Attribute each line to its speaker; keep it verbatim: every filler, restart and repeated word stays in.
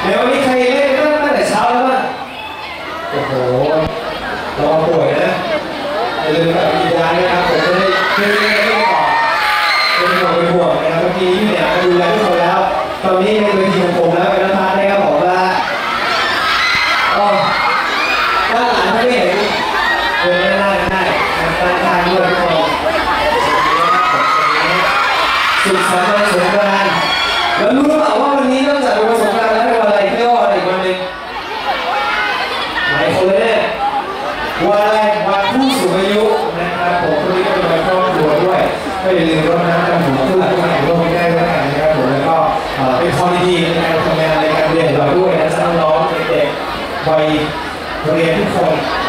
Speaker 1: เดี๋ยววันนี้ใครเล่นตั้งแต่เช้าแล้วมั้งโอ้โหรอป่วยนะอย่าลืมแบบกินยาด้วยนะครับผมจะได้เล่นเล่นเล่นต่อเป็นห่วงเป็นห่วงนะครับเมื่อกี้พี่เนี่ยดูแลทุกคนแล้วตอนนี้ในเวทีของผมแล้วเป็นนักพากย์นะครับผมว่าอ๋อด้านหลังไม่เห็นเดินไม่ได้ไม่ได้ด้านข้างด้วยทุกคนสุขสันต์วันสงกรานต์แล้วรู้หรือเปล่าว่าวันนี้นอกจากวันสงกรานต์แล้วเป็นวันอะไรเรียกว่าอะไรอีกวันหนึ่งหลายคนเลยเนี่ยวันอะไรวันผู้สูงอายุนะครับผมคนนี้ก็เป็นวันครอบครัวด้วยก็อย่าลืมรดน้ำดำหัวผู้หลักผู้ใหญ่ร่วมได้ด้วยกันนะครับผมแล้วก็เป็นข้อดีในการทำงานในการเรียนเราด้วยนะน้องๆเด็กๆวัยเรียนทุกคน